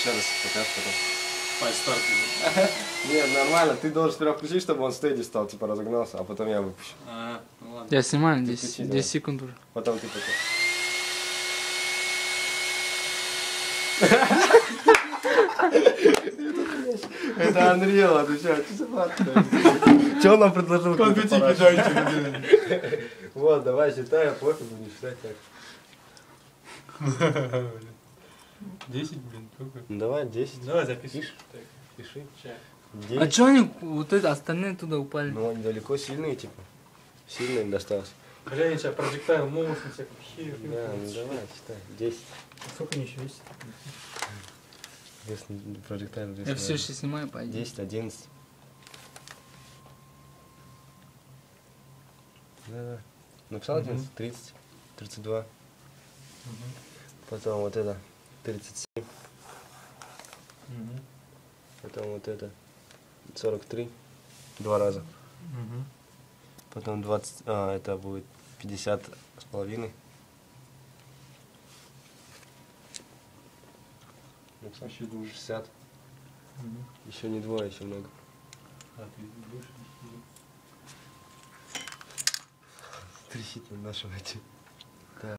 Еще раз покажешь потом. Фальстарт. Нет, нормально. Ты должен сперва включить, чтобы он стеди стал, типа разогнался, а потом я выпущу. Ну ладно. Я снимаю Ты 10, включи, 10 секунд уже. Потом ты потом. Это Unreal, отвечаю. Что он нам предложил? Конфетти кидайте. Вот, давай считай, пофигу, не считай так. 10, блин, сколько? Ну давай, 10. Давай запиши. Пиши. А 10. чё они вот это остальные туда упали? Ну они далеко сильные, типа. Сильно им досталось. Бля, сейчас проджектайл моушен, всякий хер. Да, ну давай, считай. 10. Сколько они еще весят? Вес прожектайл. Я все еще снимаю, пойди. 10, 11. Да. Написал 11? 30, 32. Потом вот это 37. Потом вот это 43. 2 раза. Потом 20. Это будет 50 с половиной. Вообще думаю. 60. Еще не двое, еще много. А ты будешь? Трещит на нашем эти.